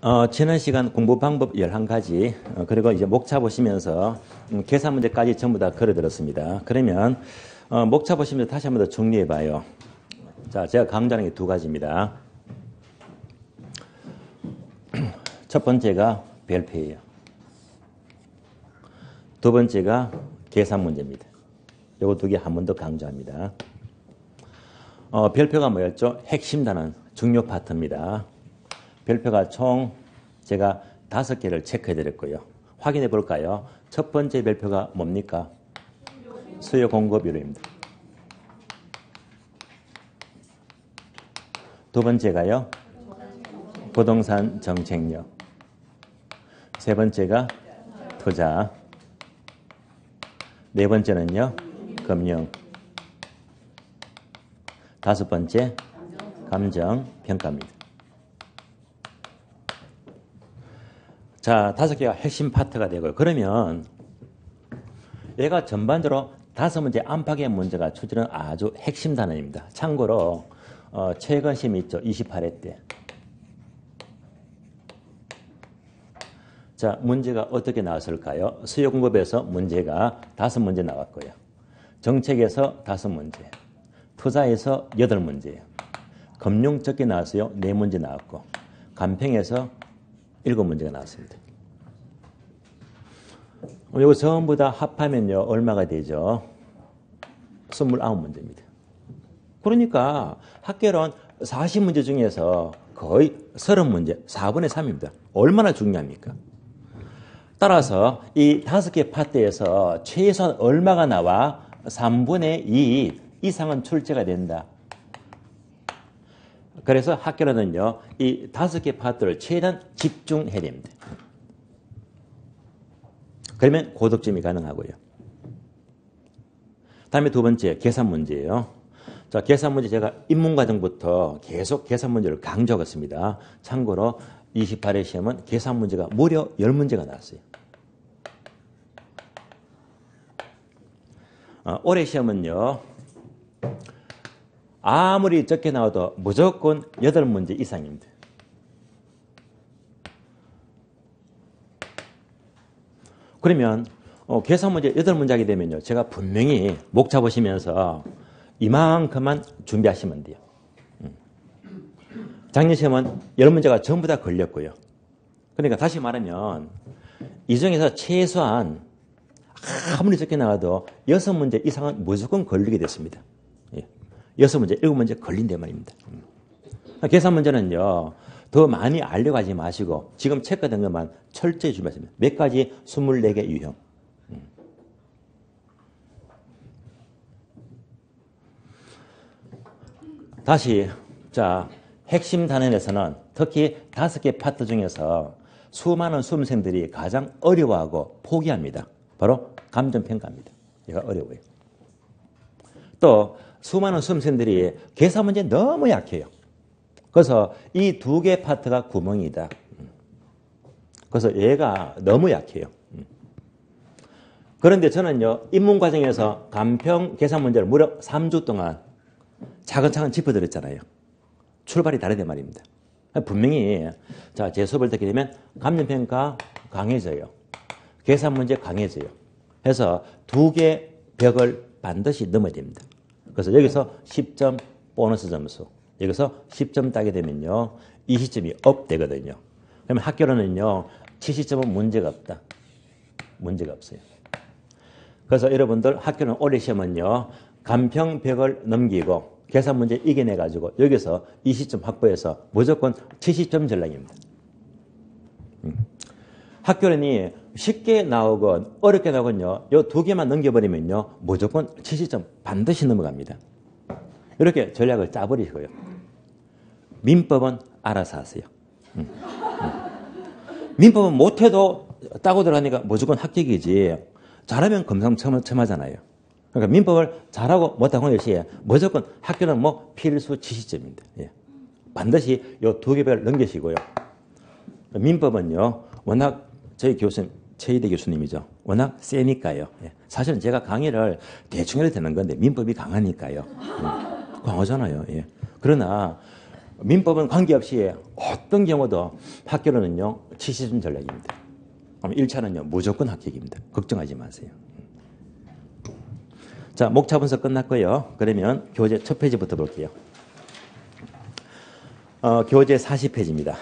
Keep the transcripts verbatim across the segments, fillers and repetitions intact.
어, 지난 시간 공부 방법 열한 가지, 어, 그리고 이제 목차 보시면서 음, 계산 문제까지 전부 다 걸어들었습니다. 그러면 어, 목차 보시면서 다시 한 번 더 정리해 봐요. 자, 제가 강조하는 게 두 가지입니다. 첫 번째가 별표예요. 두 번째가 계산 문제입니다. 요거 두 개 한 번 더 강조합니다. 어, 별표가 뭐였죠? 핵심 단원, 중요 파트입니다. 별표가 총 제가 다섯 개를 체크해 드렸고요. 확인해 볼까요? 첫 번째 별표가 뭡니까? 수요 공급률입니다. 두 번째가요? 부동산 정책력. 세 번째가 투자. 네 번째는요? 금융. 다섯 번째 감정 평가입니다. 자, 다섯 개가 핵심 파트가 되고요. 그러면 얘가 전반적으로 다섯 문제 안팎의 문제가 출제는 아주 핵심 단원입니다. 참고로 어, 최근 시험이 있죠. 이십팔 회 때. 자, 문제가 어떻게 나왔을까요? 수요 공급에서 문제가 다섯 문제 나왔고요. 정책에서 다섯 문제. 투자에서 여덟 문제예요. 금융 적게 나왔어요. 네 문제 나왔고. 간평에서 일곱 문제가 나왔습니다. 이거 전부 다 합하면요. 얼마가 되죠? 이십구 문제입니다. 그러니까 합계론 사십 문제 중에서 거의 삼십 문제, 사분의 삼입니다. 얼마나 중요합니까? 따라서 이 다섯 개 파트에서 최소한 얼마가 나와? 삼분의 이 이상은 출제가 된다. 그래서 학교로는요, 이 다섯 개 파트를 최대한 집중해야 됩니다. 그러면 고득점이 가능하고요. 다음에 두 번째, 계산 문제예요. 자, 계산 문제 제가 입문과정부터 계속 계산 문제를 강조하겠습니다. 참고로 이십팔 회 시험은 계산 문제가 무려 십 문제가 나왔어요. 어, 올해 시험은요, 아무리 적게 나와도 무조건 여덟 문제 이상입니다. 그러면 어, 계산 문제 여덟 문제 하게 되면요. 제가 분명히 목차 보시면서 이만큼만 준비하시면 돼요. 음. 작년 시험은 십 문제가 전부 다 걸렸고요. 그러니까 다시 말하면 이 중에서 최소한 아무리 적게 나와도 여섯 문제 이상은 무조건 걸리게 됐습니다. 예. 여섯 문제, 일곱 문제 걸린단 말입니다. 음. 계산 문제는요, 더 많이 알려고 하지 마시고, 지금 체크된 것만 철저히 준비하십니다. 몇 가지? 이십사 개 유형. 음. 다시, 자, 핵심 단원에서는 특히 다섯 개 파트 중에서 수많은 수험생들이 가장 어려워하고 포기합니다. 바로 감정평가입니다. 얘가 어려워요. 또, 수많은 수험생들이 계산 문제 너무 약해요. 그래서 이 두 개 파트가 구멍이다. 그래서 얘가 너무 약해요. 그런데 저는요, 입문과정에서 간평 계산 문제를 무려 삼 주 동안 차근차근 짚어드렸잖아요. 출발이 다르단 말입니다. 분명히, 자, 제 수업을 듣게 되면 감정평가 강해져요. 계산 문제 강해져요. 해서 두 개 벽을 반드시 넘어야 됩니다. 그래서 여기서 십 점 보너스 점수, 여기서 십 점 따게 되면요, 이십 점이 업 되거든요. 그러면 학교로는요, 칠십 점은 문제가 없다. 문제가 없어요. 그래서 여러분들 학교는 올해 시험은요, 간평벽을 넘기고 계산 문제 이겨내가지고 여기서 이십 점 확보해서 무조건 칠십 점 전략입니다. 음. 학교론이 쉽게 나오건 어렵게 나오건요, 이 두 개만 넘겨버리면요, 무조건 칠십 점 반드시 넘어갑니다. 이렇게 전략을 짜버리시고요. 민법은 알아서 하세요. 음, 음. 민법은 못해도 따고 들어가니까 무조건 합격이지, 잘하면 금상첨화잖아요. 그러니까 민법을 잘하고 못하고 하는 것이 무조건 학교는 뭐 필수 칠십 점입니다. 예. 반드시 이 두 개를 넘기시고요. 민법은요, 워낙 저희 교수님, 최희대 교수님이죠. 워낙 세니까요. 예. 사실은 제가 강의를 대충 해도 되는 건데 민법이 강하니까요. 예. 강하잖아요. 예. 그러나 민법은 관계없이 어떤 경우도 합격은요 칠십 점 전략입니다. 일 차는요 무조건 합격입니다. 걱정하지 마세요. 자, 목차 분석 끝났고요. 그러면 교재 첫 페이지부터 볼게요. 어, 교재 사십 페이지입니다.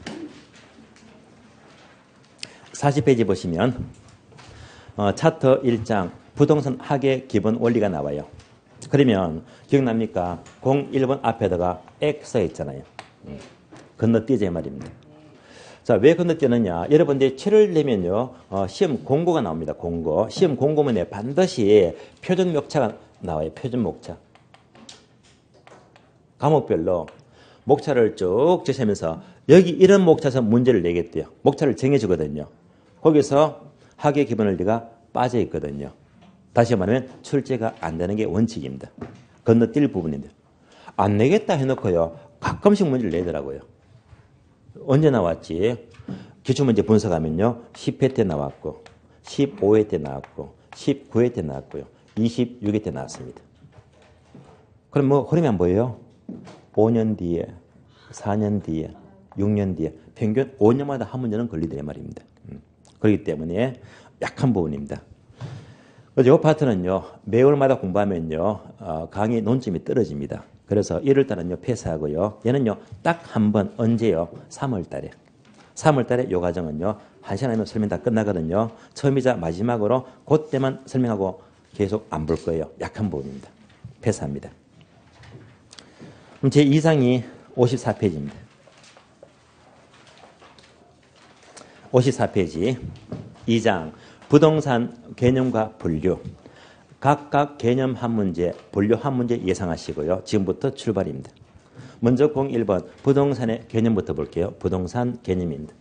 사십 페이지 보시면 어, 차트 일 장 부동산 하계 기본 원리가 나와요. 그러면 기억납니까? 공일 번 앞에다가 X 있잖아요. 음, 건너뛰자 말입니다. 자, 왜 건너뛰느냐? 여러분들이 칠을 내면요, 어, 시험 공고가 나옵니다. 공고. 시험 공고문에 반드시 표준 목차가 나와요. 표준 목차. 과목별로 목차를 쭉 제시하면서 여기 이런 목차에서 문제를 내겠대요. 목차를 정해주거든요. 거기서 하계 기본 원리가 빠져 있거든요. 다시 말하면 출제가 안 되는 게 원칙입니다. 건너뛸 부분인데 안 내겠다 해놓고요. 가끔씩 문제를 내더라고요. 언제 나왔지? 기출문제 분석하면요. 십 회 때 나왔고 십오 회 때 나왔고 십구 회 때 나왔고요. 이십육 회 때 나왔습니다. 그럼 뭐 흐름이 안 보여요? 오 년 뒤에, 사 년 뒤에, 육 년 뒤에 평균 오 년마다 한 문제는 걸리더란 말입니다. 그렇기 때문에 약한 부분입니다. 이 파트는요. 매월마다 공부하면요. 어, 강의 논점이 떨어집니다. 그래서 일월 달은요. 패스하고요. 얘는요. 딱 한 번 언제요? 삼월 달에. 삼월 달에 이 과정은요. 한 시간이면 설명 다 끝나거든요. 처음이자 마지막으로 그때만 설명하고 계속 안 볼 거예요. 약한 부분입니다. 패스합니다. 그럼 제이 장이 오십사 페이지입니다. 오십사 페이지 이 장 부동산 개념과 분류. 각각 개념 한 문제, 분류 한 문제 예상하시고요. 지금부터 출발입니다. 먼저 공일 번 부동산의 개념부터 볼게요. 부동산 개념입니다.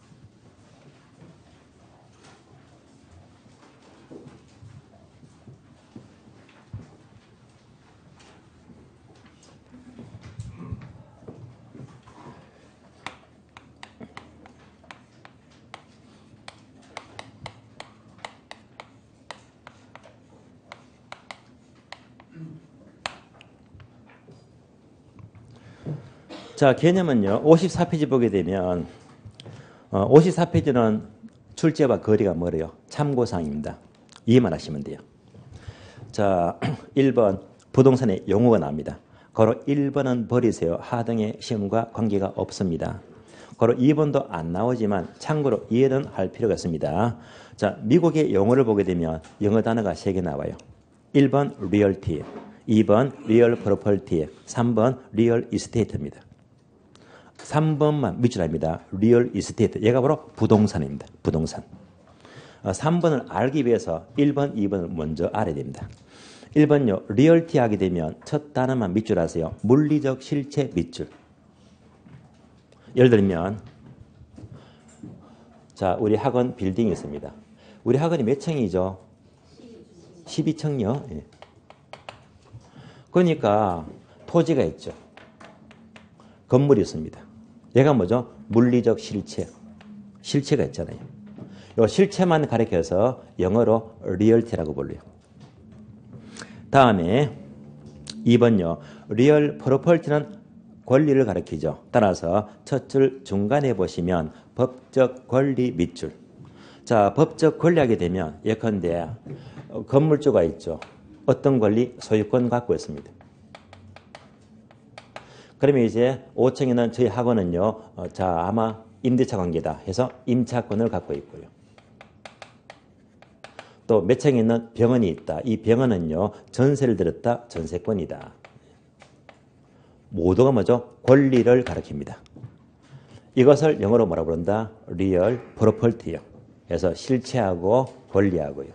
자, 개념은요. 오십사 페이지 보게 되면 어, 오십사 페이지는 출제와 거리가 멀어요. 참고사항입니다. 이해만 하시면 돼요. 자, 일 번 부동산의 용어가 나옵니다. 거로 일 번은 버리세요. 하등의 시험과 관계가 없습니다. 거로 이 번도 안 나오지만 참고로 이해는 할 필요가 있습니다. 자, 미국의 용어를 보게 되면 영어 단어가 세 개 나와요. 일 번 리얼티, 이 번 리얼 프로퍼티, 삼 번 리얼 이스테이트입니다. 삼 번만 밑줄 합니다. 리얼 이스테이트. 얘가 바로 부동산입니다. 부동산. 삼 번을 알기 위해서 일 번, 이 번을 먼저 알아야 됩니다. 일 번요. 리얼티 하게 되면 첫 단어만 밑줄 하세요. 물리적 실체 밑줄. 예를 들면 자, 우리 학원 빌딩이 있습니다. 우리 학원이 몇 층이죠? 십이 층요. 예. 그러니까 토지가 있죠. 건물이 있습니다. 얘가 뭐죠? 물리적 실체. 실체가 있잖아요. 이 실체만 가리켜서 영어로 리얼티라고 불러요. 다음에 이 번요. 리얼 프로퍼티는 권리를 가리키죠. 따라서 첫 줄 중간에 보시면 법적 권리 밑줄. 자, 법적 권리하게 되면 예컨대 건물주가 있죠. 어떤 권리? 소유권 갖고 있습니다. 그러면 이제 오 층에는 저희 학원은요, 어, 자, 아마 임대차 관계다 해서 임차권을 갖고 있고요. 또 몇 층에 있는 병원이 있다. 이 병원은요, 전세를 들었다. 전세권이다. 모두가 뭐죠? 권리를 가리킵니다. 이것을 영어로 뭐라 부른다? 리얼 프로퍼티요. 그래서 실체하고 권리하고요.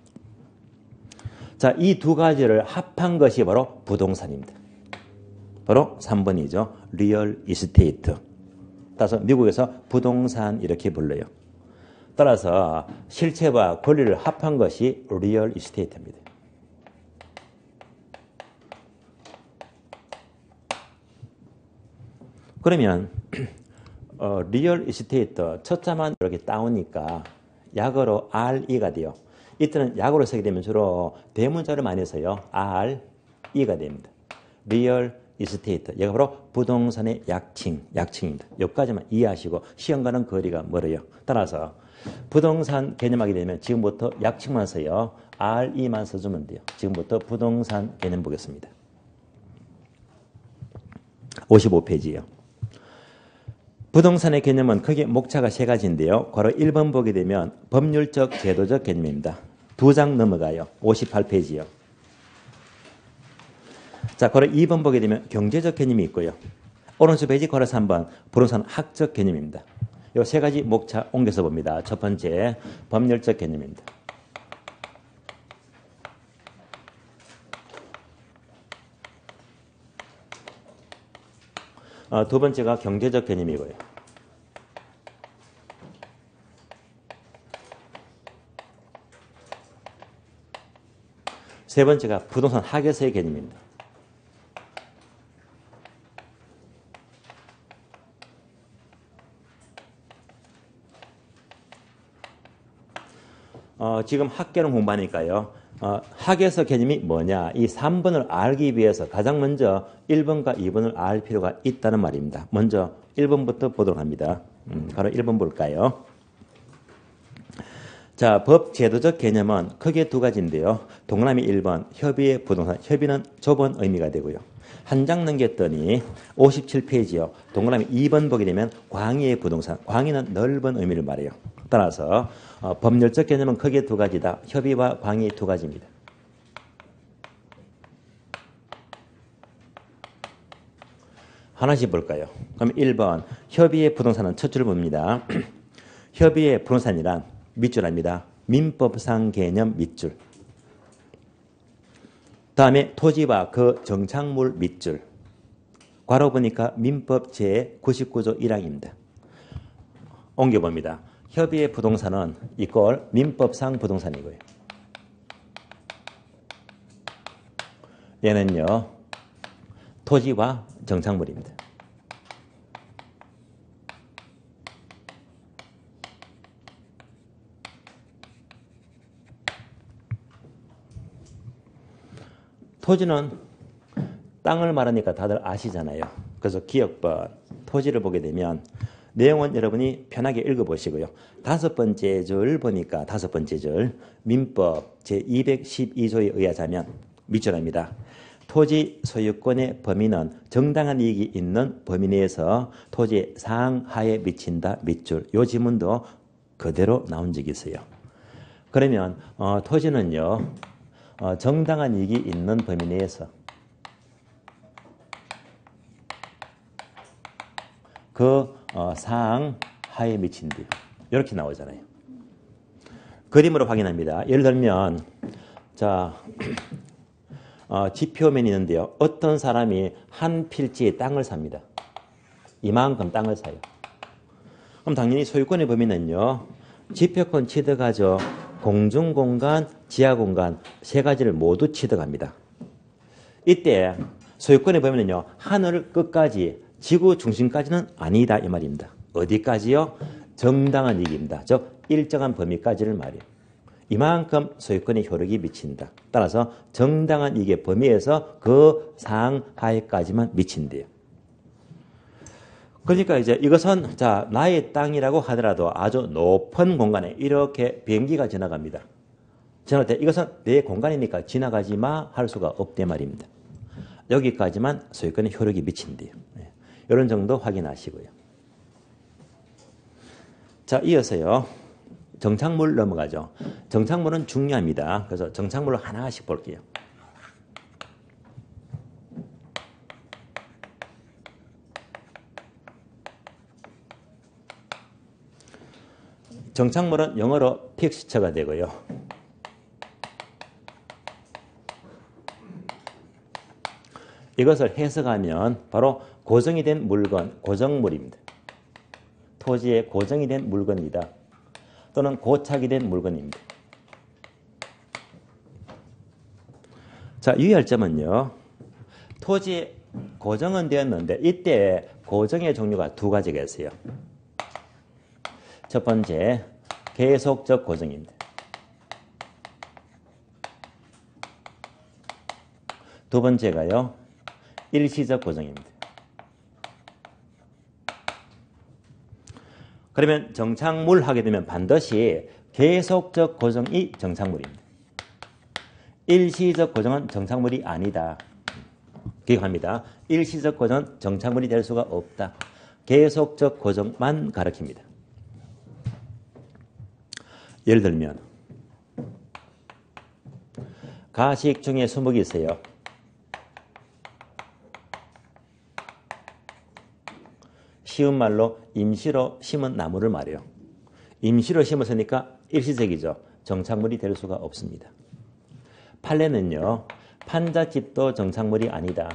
자, 이 두 가지를 합한 것이 바로 부동산입니다. 바로 삼 번이죠. 리얼 이스테이트. 따라서 미국에서 부동산 이렇게 불러요. 따라서 실체와 권리를 합한 것이 리얼 이스테이트입니다. 그러면 어, 리얼 이스테이트 첫 자만 이렇게 따오니까 약어로 알이가 돼요. 이때는 약어로 쓰게 되면 주로 대문자를 많이 써요. 알이가 됩니다. 리얼 이스테이트. 얘가 바로 부동산의 약칭, 약칭입니다. 여기까지만 이해하시고 시험과는 거리가 멀어요. 따라서 부동산 개념하게 되면 지금부터 약칭만 써요. 알이만 써주면 돼요. 지금부터 부동산 개념 보겠습니다. 오십오 페이지요. 부동산의 개념은 크게 목차가 세 가지인데요. 괄호 일 번 보게 되면 법률적, 제도적 개념입니다. 두 장 넘어가요. 오십팔 페이지요. 자, 괄호 이 번 보게 되면 경제적 개념이 있고요. 오른쪽 페이지 괄호 삼 번 부동산 학적 개념입니다. 이 세 가지 목차 옮겨서 봅니다. 첫 번째 법률적 개념입니다. 어, 두 번째가 경제적 개념이고요. 세 번째가 부동산 학에서의 개념입니다. 어, 지금 학개론 공부하니까요. 어, 학에서 개념이 뭐냐? 이 삼 번을 알기 위해서 가장 먼저 일 번과 이 번을 알 필요가 있다는 말입니다. 먼저 일 번부터 보도록 합니다. 음, 바로 일 번 볼까요? 자, 법 제도적 개념은 크게 두 가지인데요. 동그라미 일 번 협의의 부동산. 협의는 좁은 의미가 되고요. 한 장 넘겼더니 오십칠 페이지요. 동그라미 이 번 보게 되면 광의의 부동산. 광의는 넓은 의미를 말해요. 따라서 어, 법률적 개념은 크게 두 가지다. 협의와 광의 두 가지입니다. 하나씩 볼까요? 그럼 일 번 협의의 부동산은 첫 줄 봅니다. 협의의 부동산이란 밑줄입니다. 민법상 개념 밑줄. 다음에 토지와 그 정착물 밑줄. 괄호 보니까 민법 제구십구 조 일 항입니다. 옮겨봅니다. 협의의 부동산은 이꼴 민법상 부동산이고요. 얘는요. 토지와 정착물입니다. 토지는 땅을 말하니까 다들 아시잖아요. 그래서 기억번 토지를 보게 되면 내용은 여러분이 편하게 읽어보시고요. 다섯 번째 줄 보니까 다섯 번째 줄 민법 제이백십이 조에 의하자면 밑줄입니다. 토지 소유권의 범위는 정당한 이익이 있는 범위 내에서 토지의 상하에 미친다 밑줄. 이 지문도 그대로 나온 적이 있어요. 그러면 어, 토지는요. 어, 정당한 이익이 있는 범위 내에서 그 어, 상하에 미친다. 이렇게 나오잖아요. 그림으로 확인합니다. 예를 들면 자 어, 지표면이 있는데요. 어떤 사람이 한 필지의 땅을 삽니다. 이만큼 땅을 사요. 그럼 당연히 소유권의 범위는요. 지표권 취득하죠. 공중공간, 지하공간 세 가지를 모두 취득합니다. 이때 소유권의 범위는요. 하늘 끝까지 지구 중심까지는 아니다 이 말입니다. 어디까지요? 정당한 이익입니다. 즉 일정한 범위까지를 말해요. 이만큼 소유권의 효력이 미친다. 따라서 정당한 이익의 범위에서 그 상하에까지만 미친대요. 그러니까 이제 이것은 자 나의 땅이라고 하더라도 아주 높은 공간에 이렇게 비행기가 지나갑니다. 지나갈 때 이것은 내 공간이니까 지나가지 마 할 수가 없대 말입니다. 여기까지만 소유권의 효력이 미친대요. 네. 이런 정도 확인하시고요. 자 이어서요. 정착물 넘어가죠. 정착물은 중요합니다. 그래서 정착물을 하나씩 볼게요. 정착물은 영어로 픽스처가 되고요. 이것을 해석하면 바로 고정이 된 물건, 고정물입니다. 토지에 고정이 된 물건이다. 또는 고착이 된 물건입니다. 자, 유의할 점은요. 토지에 고정은 되었는데 이때 고정의 종류가 두 가지가 있어요. 첫 번째, 계속적 고정입니다. 두 번째가요. 일시적 고정입니다. 그러면 정착물 하게 되면 반드시 계속적 고정이 정착물입니다. 일시적 고정은 정착물이 아니다. 기억합니다. 일시적 고정은 정착물이 될 수가 없다. 계속적 고정만 가리킵니다. 예를 들면 가식 중에 수목이 있어요. 쉬운 말로 임시로 심은 나무를 말해요. 임시로 심었으니까 일시적이죠. 정착물이 될 수가 없습니다. 판례는요. 판잣집도 정착물이 아니다.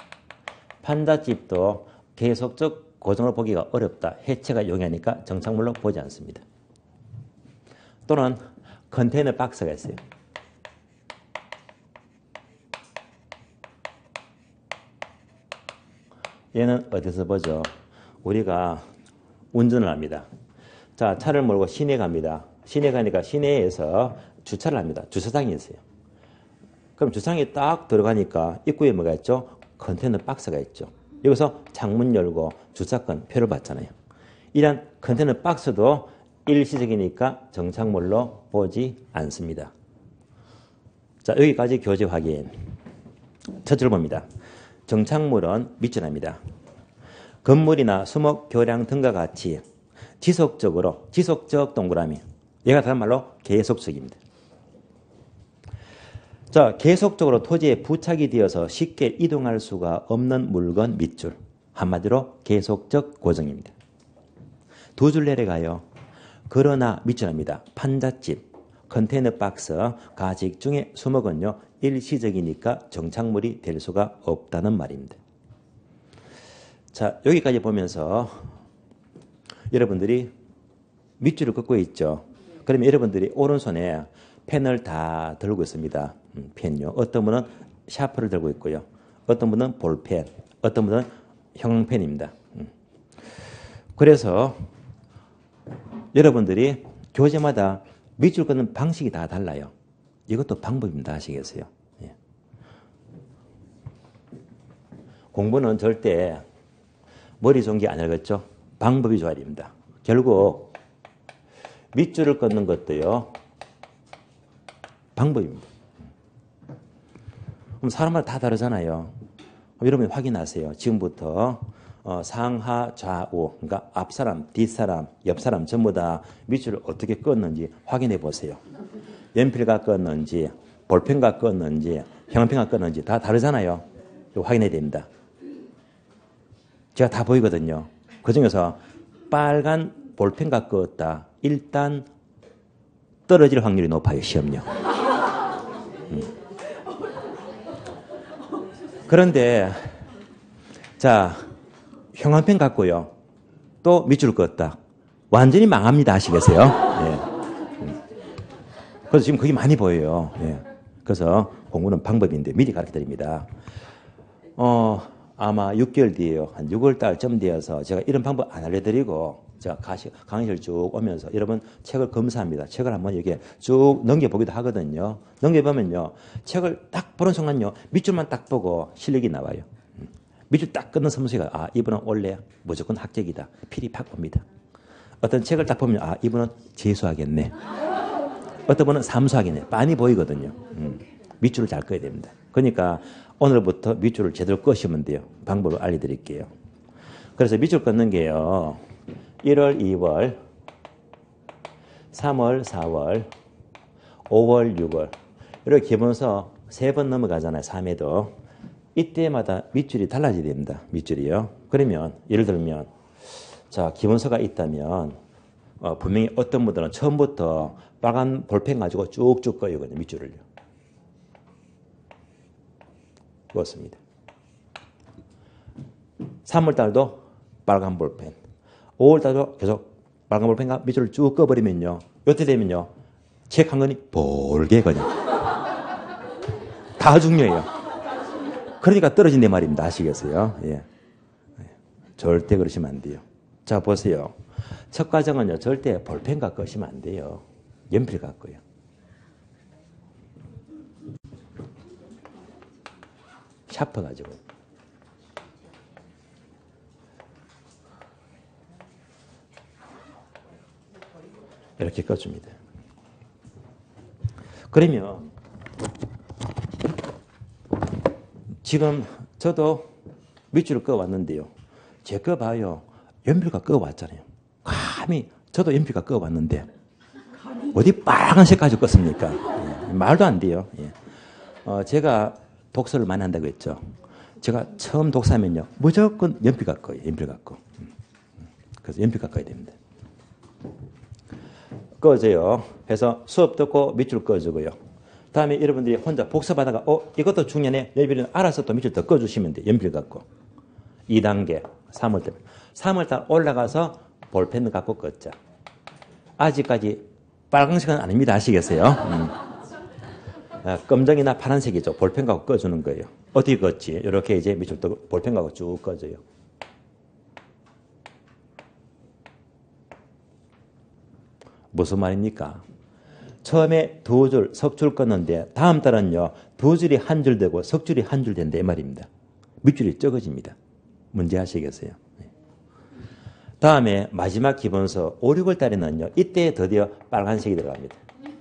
판잣집도 계속적 고정을 보기가 어렵다. 해체가 용이하니까 정착물로 보지 않습니다. 또는 컨테이너 박스가 있어요. 얘는 어디서 보죠? 우리가 운전을 합니다. 자, 차를 몰고 시내 갑니다. 시내 가니까 시내에서 주차를 합니다. 주차장이 있어요. 그럼 주차장에 딱 들어가니까 입구에 뭐가 있죠? 컨테이너 박스가 있죠. 여기서 창문 열고 주차권 표를 받잖아요. 이런 컨테이너 박스도 일시적이니까 정착물로 보지 않습니다. 자, 여기까지 교재 확인. 첫 줄 봅니다. 정착물은 밑줄합니다. 건물이나 수목, 교량 등과 같이 지속적으로, 지속적 동그라미. 얘가 다른 말로 계속적입니다. 자, 계속적으로 토지에 부착이 되어서 쉽게 이동할 수가 없는 물건 밑줄. 한마디로 계속적 고정입니다. 두 줄 내려가요. 그러나 밑줄합니다. 판잣집, 컨테이너 박스, 가식 중에 수목은요. 일시적이니까 정착물이 될 수가 없다는 말입니다. 자, 여기까지 보면서 여러분들이 밑줄을 긋고 있죠. 그러면 여러분들이 오른손에 펜을 다 들고 있습니다. 음, 펜요. 어떤 분은 샤프를 들고 있고요. 어떤 분은 볼펜, 어떤 분은 형광펜입니다. 음. 그래서 여러분들이 교재마다 밑줄 긋는 방식이 다 달라요. 이것도 방법입니다. 아시겠어요? 예. 공부는 절대 머리 좋은 게 아니겠죠? 방법이 좋아야 됩니다. 결국 밑줄을 긋는 것도요. 방법입니다. 그럼 사람마다 다 다르잖아요. 여러분 확인하세요. 지금부터 어, 상하 좌우 그러니까 앞사람, 뒷사람, 옆사람 전부 다 밑줄을 어떻게 껐는지 확인해 보세요. 연필과 껐는지 볼펜과 껐는지 형광펜과 껐는지 다 다르잖아요. 이거 확인해야 됩니다. 제가 다 보이거든요. 그중에서 빨간 볼펜과 껐다. 일단 떨어질 확률이 높아요. 시험요. 음. 그런데 자 형광펜 갖고요. 또 밑줄을 껐다. 완전히 망합니다. 아시겠어요? 예. 음. 그래서 지금 그게 많이 보여요. 예. 그래서 공부는 방법인데 미리 가르쳐드립니다. 어, 아마 육 개월 뒤에요. 한 유월 달쯤 되어서 제가 이런 방법 안 알려드리고 제가 강의실 쭉 오면서 여러분 책을 검사합니다. 책을 한번 이렇게 쭉 넘겨보기도 하거든요. 넘겨보면요. 책을 딱 보는 순간요. 밑줄만 딱 보고 실력이 나와요. 밑줄 딱 끊는 선수가 아 이분은 원래 무조건 합격이다. 필이 팍 옵니다. 어떤 책을 딱 보면 아 이분은 재수하겠네. 어떤 분은 삼수하겠네. 많이 보이거든요. 음, 밑줄을 잘 꺼야 됩니다. 그러니까 오늘부터 밑줄을 제대로 꺼시면 돼요. 방법을 알려드릴게요. 그래서 밑줄 끊는 게요. 일월, 이월, 삼월, 사월, 오월, 유월 이렇게 기본서 세 번 넘어가잖아요. 삼 회도. 이때마다 밑줄이 달라져야 됩니다. 밑줄이요. 그러면 예를 들면 자 기본서가 있다면 어, 분명히 어떤 분들은 처음부터 빨간 볼펜 가지고 쭉쭉 꺼이거든요. 밑줄을요. 그렇습니다. 삼월 달도 빨간 볼펜, 오월 달도 계속 빨간 볼펜과 밑줄을 쭉 꺼버리면요. 이때 되면요. 책 한 권이 볼게 그냥. 다 중요해요. 그러니까 떨어진대 말입니다. 아시겠어요? 예. 절대 그러시면 안 돼요. 자, 보세요. 첫 과정은요. 절대 볼펜과 꺼시면 안 돼요. 연필 갖고요. 샤프 가지고. 이렇게 꺼줍니다. 그러면 지금 저도 밑줄을 꺼왔는데요. 제 거 봐요. 연필과 꺼왔잖아요. 감히 저도 연필과 꺼왔는데 어디 빨간색 가지고 껐습니까? 예, 말도 안 돼요. 예. 어, 제가 독서를 많이 한다고 했죠. 제가 처음 독서하면요. 무조건 연필과 꺼요. 연필 갖고. 그래서 연필 갖고 해야 됩니다. 꺼져요. 해서 수업 듣고 밑줄 꺼주고요. 다음에 여러분들이 혼자 복습하다가 어 이것도 중요하네. 연필은 알아서 또 밑줄 더 꺼주시면 돼요. 연필 갖고. 이 단계. 삼 월 때. 삼 월 달 올라가서 볼펜을 갖고 껐자. 아직까지 빨간색은 아닙니다. 아시겠어요? 음. 아, 검정이나 파란색이죠. 볼펜 갖고 꺼주는 거예요. 어떻게 껐지? 이렇게 이제 밑줄 또 볼펜 갖고 쭉 꺼져요. 무슨 말입니까? 처음에 두 줄, 석 줄 껐는데 다음 달은요. 두 줄이 한 줄 되고 석 줄이 한 줄 된다 이 말입니다. 밑줄이 적어집니다. 문제 아시겠어요? 다음에 마지막 기본서 오, 육월 달에는요. 이때 드디어 빨간색이 들어갑니다.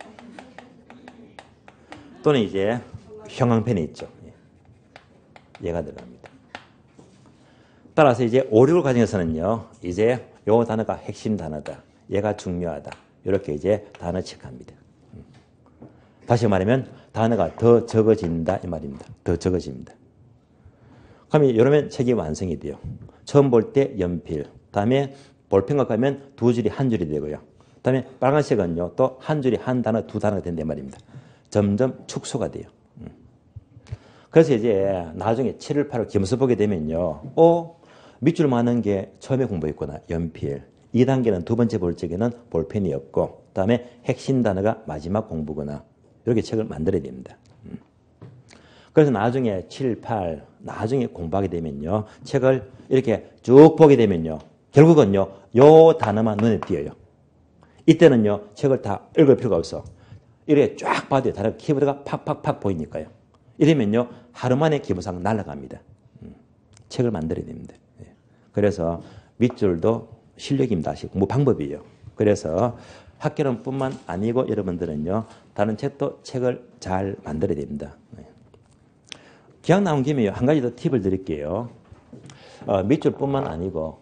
또는 이제 형광펜이 있죠. 얘가 들어갑니다. 따라서 이제 오, 육월 과정에서는요. 이제 요 단어가 핵심 단어다. 얘가 중요하다. 이렇게 이제 단어 체크합니다. 다시 말하면 단어가 더 적어진다 이 말입니다. 더 적어집니다. 그러면 이러면 책이 완성이 돼요. 처음 볼 때 연필, 다음에 볼펜과 가면 두 줄이 한 줄이 되고요. 다음에 빨간색은요 또 한 줄이 한 단어, 두 단어가 된다 말입니다. 점점 축소가 돼요. 그래서 이제 나중에 칠월, 팔월 기본서 보게 되면요, 어 밑줄 많은 게 처음에 공부했구나. 연필. 이 단계는 두 번째 볼 적에는 볼펜이었고, 다음에 핵심 단어가 마지막 공부구나. 이렇게 책을 만들어야 됩니다. 그래서 나중에 칠, 팔, 나중에 공부하게 되면요. 책을 이렇게 쭉 보게 되면요. 결국은요. 요 단어만 눈에 띄어요. 이때는요. 책을 다 읽을 필요가 없어. 이렇게 쫙 봐도요. 다른 키보드가 팍팍팍 보이니까요. 이러면요. 하루 만에 기본상 날아갑니다. 책을 만들어야 됩니다. 그래서 밑줄도 실력입니다. 공부 방법이에요. 그래서 학교는 뿐만 아니고 여러분들은요. 다른 책도 책을 잘 만들어야 됩니다. 기왕 나온 김에 한 가지 더 팁을 드릴게요. 어, 밑줄뿐만 아니고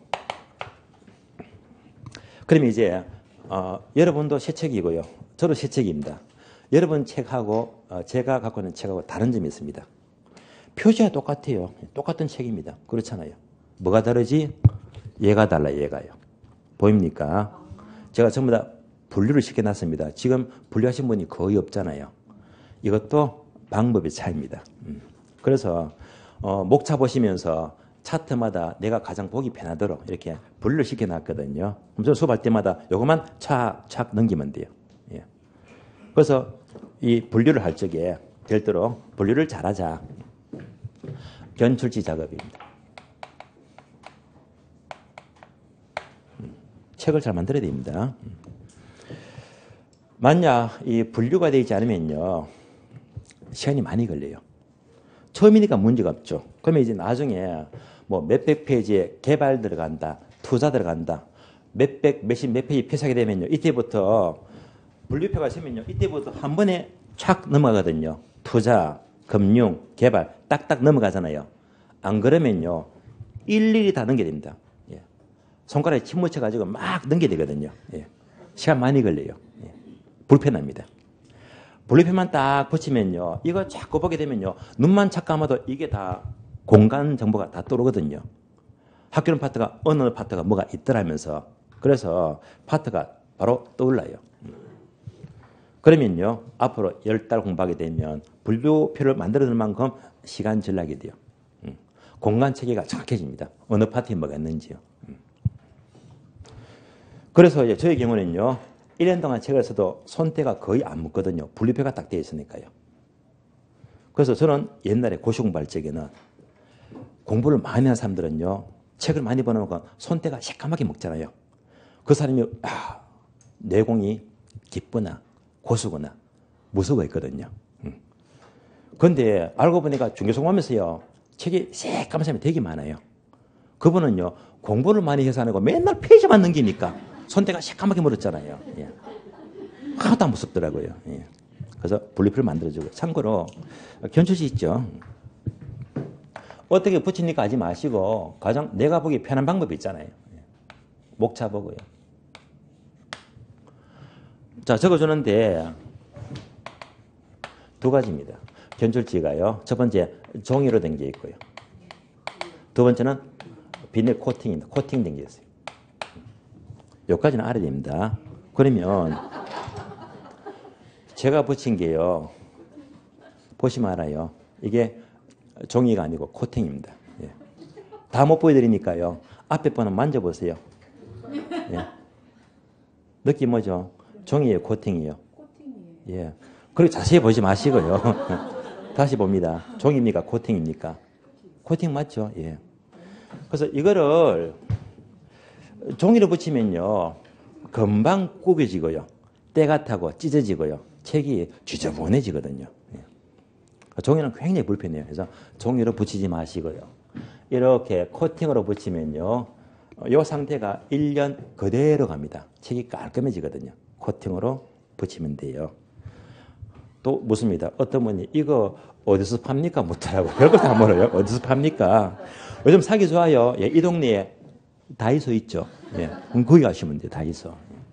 그러면 이제 어, 여러분도 새 책이고요. 저도 새 책입니다. 여러분 책하고 어, 제가 갖고 있는 책하고 다른 점이 있습니다. 표지가 똑같아요. 똑같은 책입니다. 그렇잖아요. 뭐가 다르지? 얘가 달라 얘가요. 보입니까? 제가 전부 다 분류를 시켜놨습니다. 지금 분류하신 분이 거의 없잖아요. 이것도 방법의 차이입니다. 음. 그래서 어, 목차 보시면서 차트마다 내가 가장 보기 편하도록 이렇게 분류를 시켜놨거든요. 그럼 수업할 때마다 이것만 착착 넘기면 돼요. 예. 그래서 이 분류를 할 적에 별도로 분류를 잘하자. 견출지 작업입니다. 음. 책을 잘 만들어야 됩니다. 만약 이 분류가 되지 않으면요. 시간이 많이 걸려요. 처음이니까 문제가 없죠. 그러면 이제 나중에 뭐 몇백 페이지에 개발 들어간다, 투자 들어간다, 몇백, 몇십, 몇 페이지 표시하게 되면요. 이때부터 분류표가 서면요. 이때부터 한 번에 촥 넘어가거든요. 투자, 금융, 개발 딱딱 넘어가잖아요. 안 그러면요. 일일이 다 넘겨야 됩니다. 예. 손가락에 침 묻혀가지고 막 넘겨야 되거든요. 예. 시간 많이 걸려요. 예. 불편합니다. 분류표만 딱 붙이면요. 이거 자꾸 보게 되면요. 눈만 착 감아도 이게 다 공간 정보가 다 떠오르거든요. 학교는 파트가 어느 파트가 뭐가 있더라면서 그래서 파트가 바로 떠올라요. 그러면요. 앞으로 열 달 공부하게 되면 분류표를 만들어낼 만큼 시간 절약이 돼요. 공간 체계가 정확해집니다. 어느 파트에 뭐가 있는지요. 그래서 이제 저의 경우는요. 일 년 동안 책을 써도 손때가 거의 안 묻거든요. 분류표가 딱 되어 있으니까요. 그래서 저는 옛날에 고시 공부할 적에는 공부를 많이 하는 사람들은요. 책을 많이 보내면 손때가 새까맣게 먹잖아요. 그 사람이 아, 내공이 깊거나 고수거나 무서워했거든요. 그런데 알고 보니까 중교수공부하면서요. 책이 새까만 사람이 되게 많아요. 그분은요. 공부를 많이 해서 안 하고 맨날 페이지만 넘기니까 손때가 새까맣게 물었잖아요. 예. 하나도 안 무섭더라고요. 예. 그래서 분리표를 만들어주고. 참고로 견출시 있죠. 어떻게 붙입니까 하지 마시고 가장 내가 보기 편한 방법이 있잖아요. 목차 보고요. 자, 적어주는데 두 가지입니다. 견출지가요. 첫 번째 종이로 된 게 있고요. 두 번째는 비닐 코팅입니다. 코팅 된 게 있어요. 여기까지는 알아야 됩니다. 그러면 제가 붙인 게요. 보시면 알아요. 이게 종이가 아니고 코팅입니다. 예. 다 못 보여드리니까요. 앞에 번호 만져보세요. 예. 느낌 뭐죠? 종이에요, 코팅이에요? 예. 그리고 자세히 보지 마시고요. 다시 봅니다. 종입니까? 코팅입니까? 코팅 맞죠? 예. 그래서 이거를 종이로 붙이면요. 금방 구겨지고요. 때가 타고 찢어지고요. 책이 지저분해지거든요. 예. 종이는 굉장히 불편해요. 그래서 종이로 붙이지 마시고요. 이렇게 코팅으로 붙이면요. 이 상태가 일 년 그대로 갑니다. 책이 깔끔해지거든요. 코팅으로 붙이면 돼요. 또 묻습니다. 어떤 분이 이거 어디서 팝니까? 묻더라고요. 별걸 다 물어요. 어디서 팝니까? 요즘 사기 좋아요. 예, 이 동네에 다이소 있죠. 예, 그럼 거기 가시면 돼요. 다이소.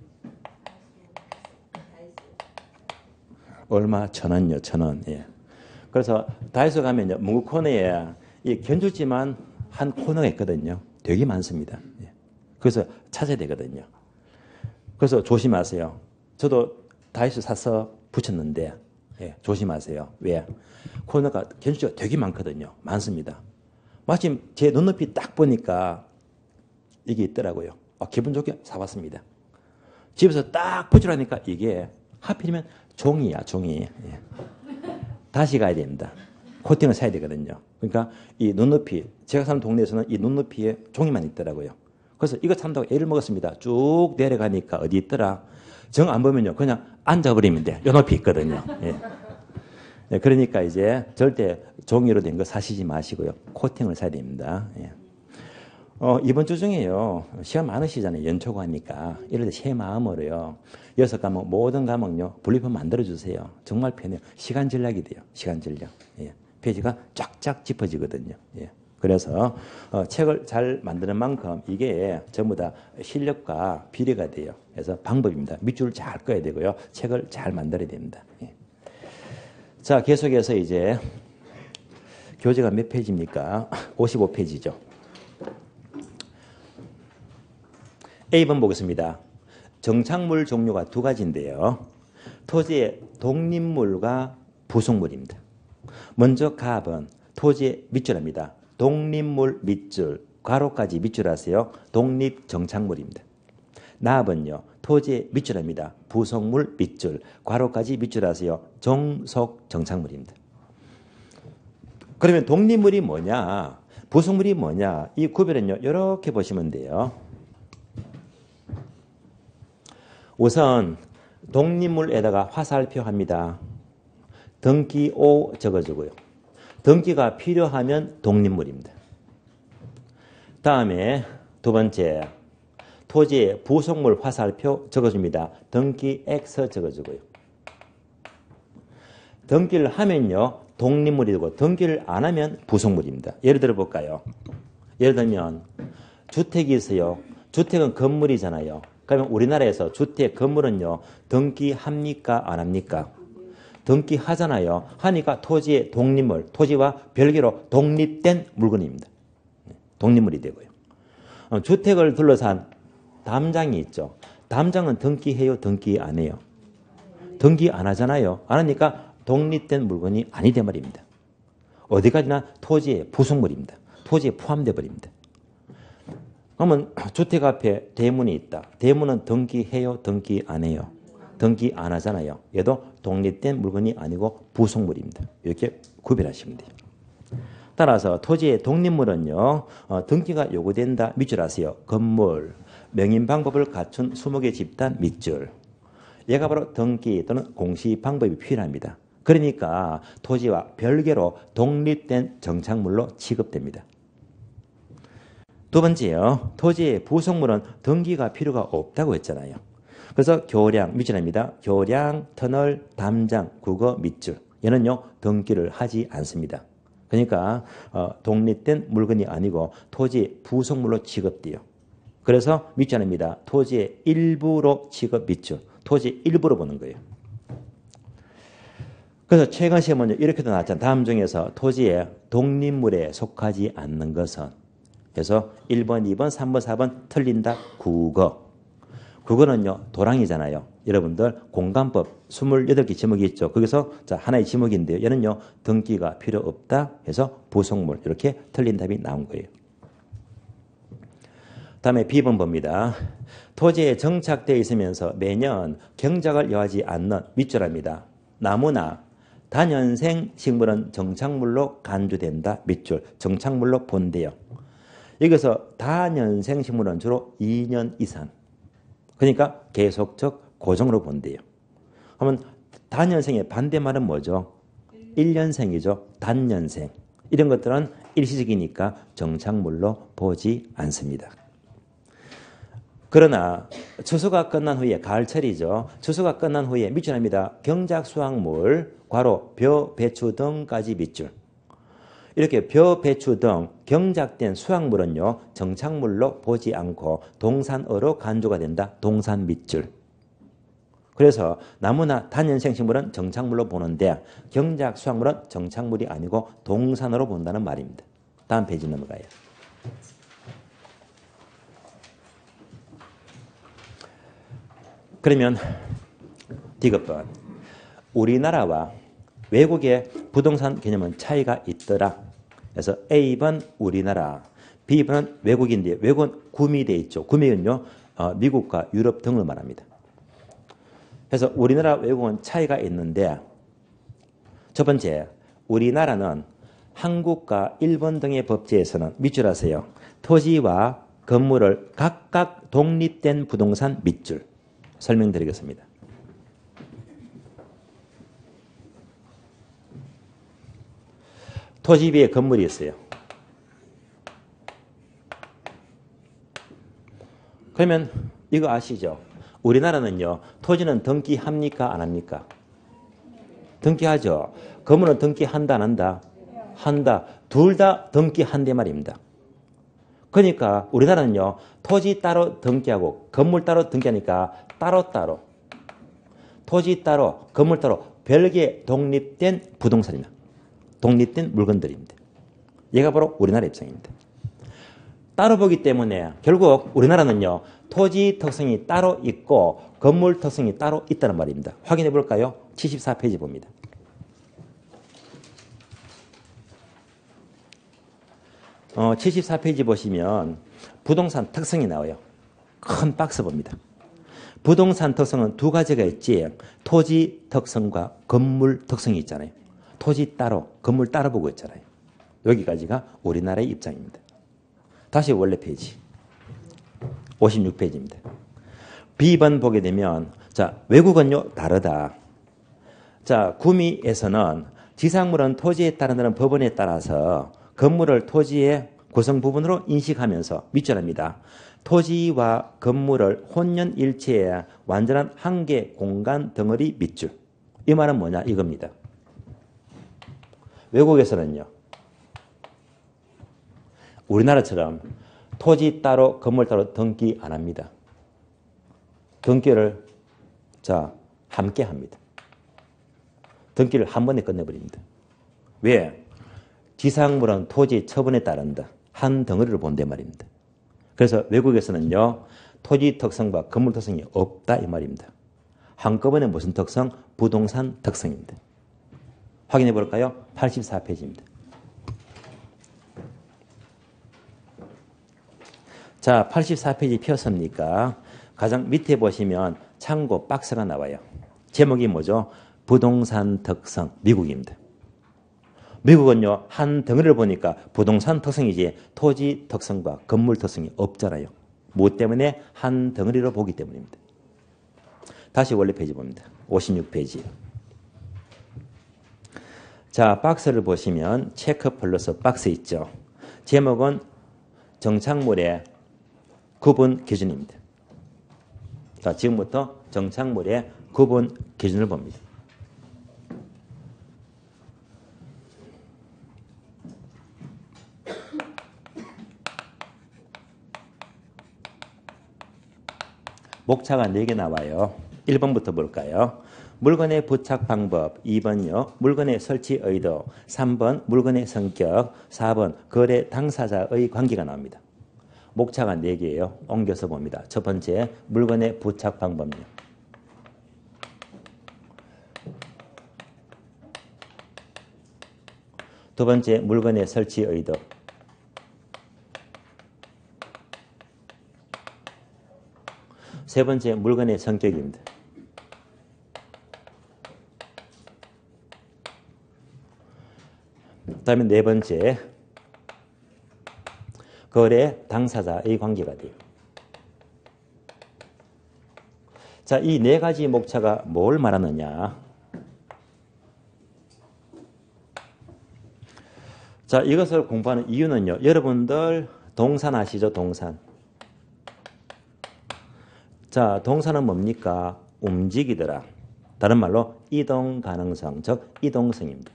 얼마? 천 원요. 천 원. 예. 그래서 다이소 가면요. 문구 코너에 이 견줄지만 한 코너가 있거든요. 되게 많습니다. 예. 그래서 찾아야 되거든요. 그래서 조심하세요. 저도 다이소 사서 붙였는데 예, 조심하세요. 왜? 코너가 견줄지가 되게 많거든요. 많습니다. 마침 제 눈높이 딱 보니까 이게 있더라고요. 아, 기분 좋게 사봤습니다. 집에서 딱 붙이라니까 이게 하필이면 종이야, 종이. 예. 다시 가야 됩니다. 코팅을 사야 되거든요. 그러니까 이 눈높이, 제가 사는 동네에서는 이 눈높이에 종이만 있더라고요. 그래서 이거 산다고 애를 먹었습니다. 쭉 내려가니까 어디 있더라. 정 안 보면요. 그냥 앉아버리면 돼. 요 높이 있거든요. 예. 예, 그러니까 이제 절대 종이로 된 거 사시지 마시고요. 코팅을 사야 됩니다. 예. 어, 이번 주 중에요. 시간 많으시잖아요. 연초가니까. 이럴 때 새 마음으로요. 여섯 과목, 모든 과목요. 분리표 만들어주세요. 정말 편해요. 시간 전략이 돼요. 시간 전략. 예. 페이지가 쫙쫙 짚어지거든요. 예. 그래서 어, 책을 잘 만드는 만큼 이게 전부 다 실력과 비례가 돼요. 그래서 방법입니다. 밑줄을 잘 꺼야 되고요. 책을 잘 만들어야 됩니다. 예. 자, 계속해서 이제 교재가 몇 페이지입니까? 오십오 페이지죠. A번 보겠습니다. 정착물 종류가 두 가지인데요. 토지의 독립물과 부속물입니다. 먼저 가번 토지의 밑줄합니다. 독립물 밑줄, 괄호까지 밑줄하세요. 독립 정착물입니다. 나번요. 토지의 밑줄합니다. 부속물 밑줄, 괄호까지 밑줄하세요. 종속 정착물입니다. 그러면 독립물이 뭐냐? 부속물이 뭐냐? 이 구별은요. 이렇게 보시면 돼요. 우선 독립물에다가 화살표 합니다. 등기 오 적어주고요. 등기가 필요하면 독립물입니다. 다음에 두 번째 토지의 부속물 화살표 적어줍니다. 등기 X 적어주고요. 등기를 하면요. 독립물이 되고 등기를 안 하면 부속물입니다. 예를 들어 볼까요? 예를 들면 주택이 있어요. 주택은 건물이잖아요. 그러면 우리나라에서 주택 건물은요. 등기합니까? 안 합니까? 등기하잖아요. 하니까 토지의 독립물, 토지와 별개로 독립된 물건입니다. 독립물이 되고요. 주택을 둘러싼 담장이 있죠. 담장은 등기해요? 등기 안 해요? 등기 안 하잖아요. 안 하니까 독립된 물건이 아니다 말입니다. 어디까지나 토지의 부속물입니다. 토지에 포함되어 버립니다. 그러면 주택 앞에 대문이 있다. 대문은 등기해요? 등기 안 해요? 등기 안 하잖아요. 얘도 독립된 물건이 아니고 부속물입니다. 이렇게 구별하시면 돼요. 따라서 토지의 독립물은요. 어, 등기가 요구된다. 밑줄 하세요. 건물, 명인 방법을 갖춘 이십 개 집단 밑줄. 얘가 바로 등기 또는 공시 방법이 필요합니다. 그러니까 토지와 별개로 독립된 정착물로 취급됩니다. 두 번째요. 토지의 부속물은 등기가 필요가 없다고 했잖아요. 그래서 교량, 밑줄입니다. 교량, 터널, 담장, 국어, 밑줄. 얘는요, 등기를 하지 않습니다. 그러니까 어, 독립된 물건이 아니고 토지 부속물로 취급돼요. 그래서 밑줄입니다. 토지의 일부로 취급 밑줄. 토지 일부로 보는 거예요. 그래서 최근 시험은 이렇게도 나왔잖아요. 다음 중에서 토지의 독립물에 속하지 않는 것은. 그래서 일 번, 이 번, 삼 번, 사 번 틀린다. 국어. 국어는요, 도랑이잖아요. 여러분들 공간법 이십팔 개 지목이 있죠. 거기서 자 하나의 지목인데요. 얘는요, 등기가 필요 없다 해서 부속물 이렇게 틀린 답이 나온 거예요. 다음에 비 번 봅니다. 토지에 정착되어 있으면서 매년 경작을 여하지 않는 밑줄입니다. 나무나 단연생 식물은 정착물로 간주된다. 밑줄. 정착물로 본대요. 여기서 단연생 식물은 주로 이 년 이상. 그러니까 계속적 고정으로 본대요. 그러면 단연생의 반대말은 뭐죠? 일 년생이죠. 단연생. 이런 것들은 일시적이니까 정착물로 보지 않습니다. 그러나 추수가 끝난 후에 가을철이죠. 추수가 끝난 후에 밑줄입니다. 경작 수확물, 괄호, 벼, 배추 등까지 밑줄. 이렇게 벼, 배추 등 경작된 수확물은요, 정착물로 보지 않고 동산어로 간주가 된다. 동산 밑줄. 그래서 나무나 단연생 식물은 정착물로 보는데 경작 수확물은 정착물이 아니고 동산어로 본다는 말입니다. 다음 페이지 넘어가요. 그러면 디귿번. 우리나라와 외국의 부동산 개념은 차이가 있더라. 그래서 에이 번 우리나라, 비 번은 외국인데 외국은 구미되어 있죠. 구미는요, 어, 미국과 유럽 등을 말합니다. 그래서 우리나라 외국은 차이가 있는데 첫 번째, 우리나라는 한국과 일본 등의 법제에서는 밑줄 하세요. 토지와 건물을 각각 독립된 부동산 밑줄. 설명드리겠습니다. 토지 위에 건물이 있어요. 그러면 이거 아시죠? 우리나라는요, 토지는 등기합니까? 안 합니까? 등기하죠. 건물은 등기한다, 안 한다? 한다. 둘 다 등기한대 말입니다. 그러니까 우리나라는요, 토지 따로 등기하고 건물 따로 등기하니까 따로따로 토지 따로 건물 따로 별개 독립된 부동산이나 독립된 물건들입니다. 얘가 바로 우리나라 입장입니다. 따로 보기 때문에 결국 우리나라는요, 토지 특성이 따로 있고 건물 특성이 따로 있다는 말입니다. 확인해 볼까요? 칠십사 페이지 봅니다. 어, 칠십사 페이지 보시면 부동산 특성이 나와요. 큰 박스 봅니다. 부동산 특성은 두 가지가 있지. 토지 특성과 건물 특성이 있잖아요. 토지 따로, 건물 따로 보고 있잖아요. 여기까지가 우리나라의 입장입니다. 다시 원래 페이지. 오십육 페이지입니다. 비 번 보게 되면, 자, 외국은요, 다르다. 자, 구미에서는 지상물은 토지에 따른다는 법원에 따라서 건물을 토지의 구성 부분으로 인식하면서 밑줄합니다. 토지와 건물을 혼연일체의 완전한 한계 공간 덩어리 밑줄. 이 말은 뭐냐? 이겁니다. 외국에서는요, 우리나라처럼 토지 따로 건물 따로 등기 안 합니다. 등기를 자 함께 합니다. 등기를 한 번에 끝내버립니다. 왜? 지상물은 토지 처분에 따른다. 한 덩어리를 본단 말입니다. 그래서 외국에서는요, 토지 특성과 건물 특성이 없다 이 말입니다. 한꺼번에 무슨 특성? 부동산 특성입니다. 확인해 볼까요? 팔십사 페이지입니다. 자, 팔십사 페이지 펴섭니까? 가장 밑에 보시면 참고 박스가 나와요. 제목이 뭐죠? 부동산 특성, 미국입니다. 미국은요, 한 덩어리를 보니까 부동산 특성이지 토지 특성과 건물 특성이 없잖아요. 뭐 때문에? 한 덩어리로 보기 때문입니다. 다시 원래 페이지 봅니다. 오십육 페이지. 자, 박스를 보시면 체크 플러스 박스 있죠. 제목은 정착물의 구분 기준입니다. 자, 지금부터 정착물의 구분 기준을 봅니다. 목차가 네 개 나와요. 일 번부터 볼까요? 물건의 부착 방법, 이 번요. 물건의 설치 의도, 삼 번 물건의 성격, 사 번 거래 당사자의 관계가 나옵니다. 목차가 네 개예요. 옮겨서 봅니다. 첫 번째, 물건의 부착 방법이요. 두 번째, 물건의 설치 의도. 세 번째, 물건의 성격입니다. 그 다음에 네 번째, 거래 당사자의 관계가 돼요. 자, 이 네 가지 목차가 뭘 말하느냐. 자, 이것을 공부하는 이유는요. 여러분들 동산 아시죠? 동산. 자, 동사는 뭡니까? 움직이더라. 다른 말로 이동 가능성, 즉 이동성입니다.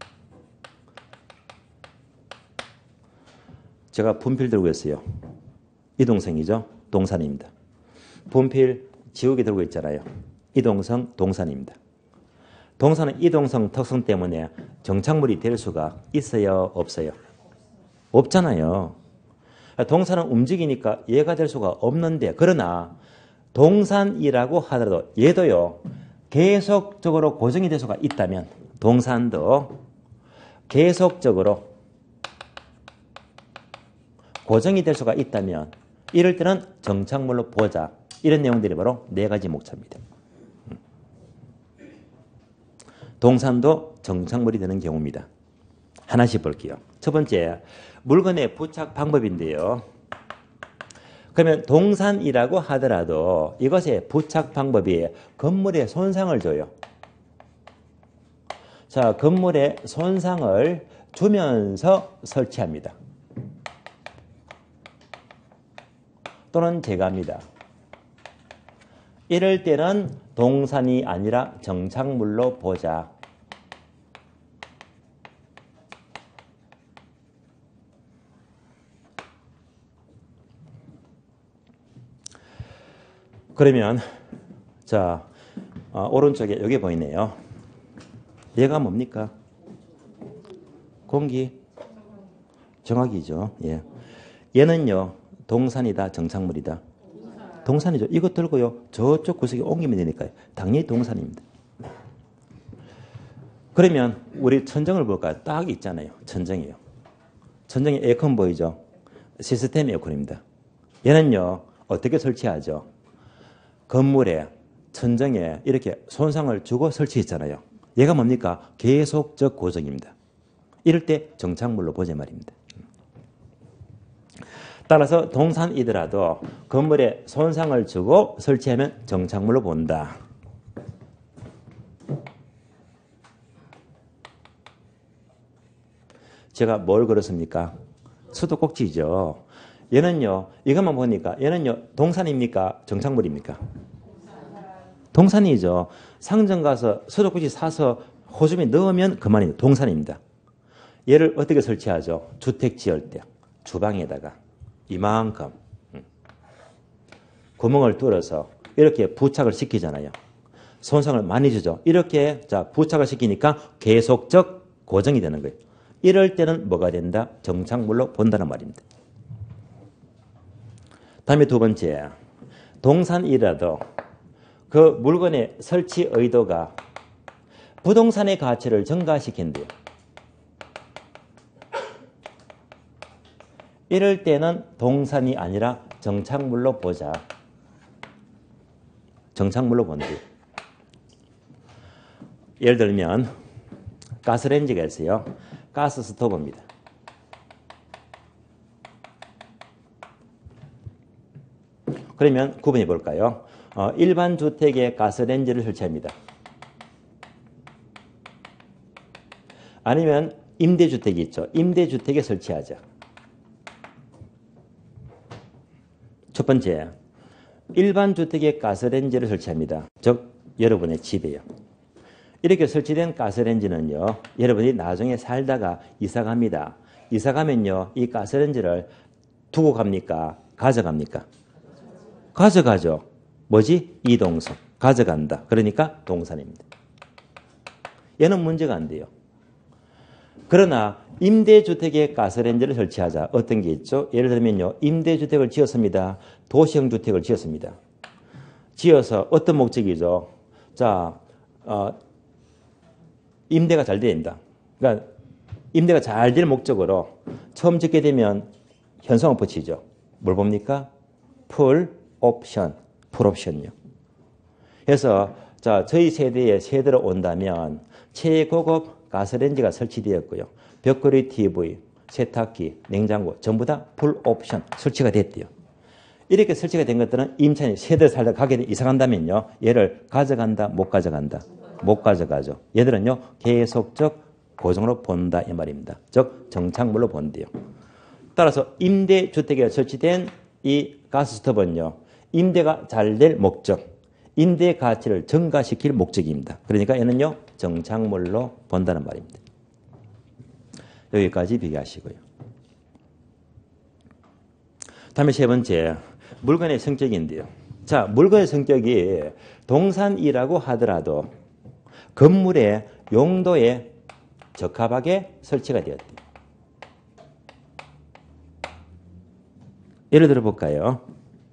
제가 분필 들고 있어요. 이동성이죠? 동산입니다. 분필 지우개 들고 있잖아요. 이동성, 동산입니다. 동산은 이동성 특성 때문에 정착물이 될 수가 있어요? 없어요? 없잖아요. 동산은 움직이니까 얘가 될 수가 없는데, 그러나 동산이라고 하더라도 얘도요, 계속적으로 고정이 될 수가 있다면, 동산도 계속적으로 고정이 될 수가 있다면, 이럴 때는 정착물로 보자. 이런 내용들이 바로 네 가지 목차입니다. 동산도 정착물이 되는 경우입니다. 하나씩 볼게요. 첫 번째, 물건의 부착 방법인데요. 그러면 동산이라고 하더라도 이것의 부착 방법이 건물에 손상을 줘요. 자, 건물에 손상을 주면서 설치합니다. 또는 제거합니다. 이럴 때는 동산이 아니라 정착물로 보자. 그러면 자, 어, 오른쪽에 여기 보이네요. 얘가 뭡니까? 공기 정확이죠. 예. 얘는요, 동산이다, 정착물이다. 동산이죠. 이거 들고요, 저쪽 구석에 옮기면 되니까요. 당연히 동산입니다. 그러면 우리 천정을 볼까요? 딱 있잖아요. 천정이요. 천정에 에어컨 보이죠? 시스템 에어컨입니다. 얘는요, 어떻게 설치하죠? 건물에, 천정에 이렇게 손상을 주고 설치했잖아요. 얘가 뭡니까? 계속적 고정입니다. 이럴 때 정착물로 보자 말입니다. 따라서 동산이더라도 건물에 손상을 주고 설치하면 정착물로 본다. 제가 뭘 그렸습니까? 수도꼭지죠. 얘는요, 이것만 보니까 얘는요, 동산입니까? 정착물입니까? 동산이죠. 상점 가서 수도꼭지 사서 호주머니에 넣으면 그만이에요. 동산입니다. 얘를 어떻게 설치하죠? 주택 지을 때 주방에다가 이만큼 구멍을 뚫어서 이렇게 부착을 시키잖아요. 손상을 많이 주죠. 이렇게 자 부착을 시키니까 계속적 고정이 되는 거예요. 이럴 때는 뭐가 된다? 정착물로 본다는 말입니다. 다음에 두 번째, 동산이라도 그 물건의 설치 의도가 부동산의 가치를 증가시킨대요. 이럴 때는 동산이 아니라 정착물로 보자. 정착물로 본대요. 예를 들면 가스레인지가 있어요. 가스 스토브입니다. 그러면 구분해 볼까요? 어, 일반 주택에 가스레인지를 설치합니다. 아니면 임대주택이 있죠. 임대주택에 설치하자. 첫 번째, 일반 주택에 가스레인지를 설치합니다. 즉 여러분의 집에요. 이렇게 설치된 가스레인지는요, 여러분이 나중에 살다가 이사 갑니다. 이사 가면요, 이 가스레인지를 두고 갑니까? 가져갑니까? 가져가죠. 뭐지? 이동성. 가져간다. 그러니까 동산입니다. 얘는 문제가 안 돼요. 그러나 임대주택에 가스레인지를 설치하자. 어떤 게 있죠? 예를 들면요, 임대주택을 지었습니다. 도시형 주택을 지었습니다. 지어서 어떤 목적이죠? 자, 어, 임대가 잘 됩니다. 그러니까 임대가 잘 될 목적으로 처음 짓게 되면 현상을 붙이죠. 뭘 봅니까? 풀 옵션, 풀 옵션이요. 그래서 자, 저희 세대에 세대로 온다면 최고급 가스레인지가 설치되었고요. 벽걸이 티비, 세탁기, 냉장고 전부 다 풀 옵션 설치가 됐대요. 이렇게 설치가 된 것들은 임차인이 세대를 살다 가게 돼 이사 간다면요. 얘를 가져간다, 못 가져간다? 못 가져가죠. 얘들은요. 계속적 고정으로 본다 이 말입니다. 즉 정착물로 본대요. 따라서 임대주택에 설치된 이 가스스토브는요. 임대가 잘 될 목적, 임대 가치를 증가시킬 목적입니다. 그러니까 얘는요. 정착물로 본다는 말입니다. 여기까지 비교하시고요. 다음에 세 번째, 물건의 성격인데요. 자, 물건의 성격이 동산이라고 하더라도 건물의 용도에 적합하게 설치가 되었대요. 예를 들어 볼까요?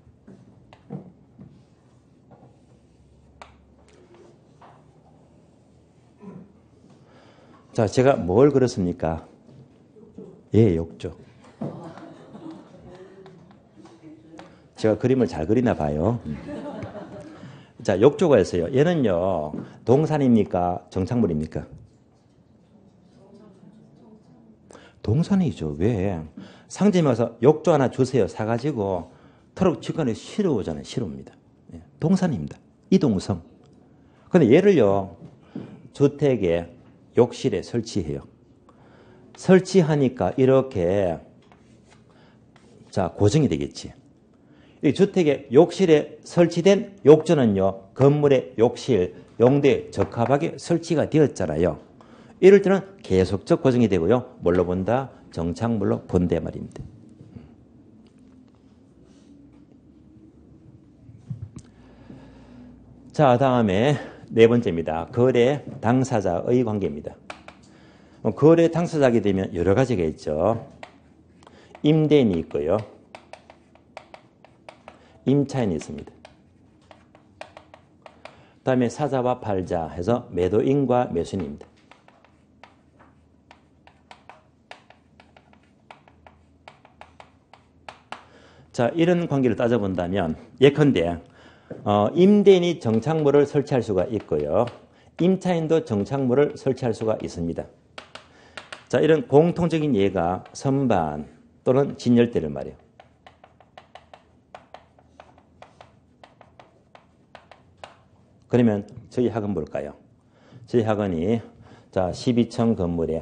자, 제가 뭘 그렸습니까? 예, 욕조. 제가 그림을 잘 그리나 봐요. 자, 욕조가 있어요. 얘는요, 동산입니까? 정착물입니까? 동산이죠. 왜? 상점에 가서 욕조 하나 주세요. 사가지고 트럭 직관에 실어오잖아요. 실어옵니다. 동산입니다. 이동성. 근데 얘를요, 주택에 욕실에 설치해요. 설치하니까 이렇게 자 고정이 되겠지. 이 주택의 욕실에 설치된 욕조는요. 건물의 욕실, 용도에 적합하게 설치가 되었잖아요. 이럴 때는 계속적 고정이 되고요. 뭘로 본다? 정착물로 본다 말입니다. 자, 다음에 네 번째입니다. 거래 당사자의 관계입니다. 거래 당사자가 되면 여러 가지가 있죠. 임대인이 있고요. 임차인이 있습니다. 다음에 사자와 팔자 해서 매도인과 매수인입니다. 자, 이런 관계를 따져본다면 예컨대 어, 임대인이 정착물을 설치할 수가 있고요. 임차인도 정착물을 설치할 수가 있습니다. 자, 이런 공통적인 예가 선반 또는 진열대를 말이에요. 그러면 저희 학원 볼까요? 저희 학원이 자 십이 층 건물에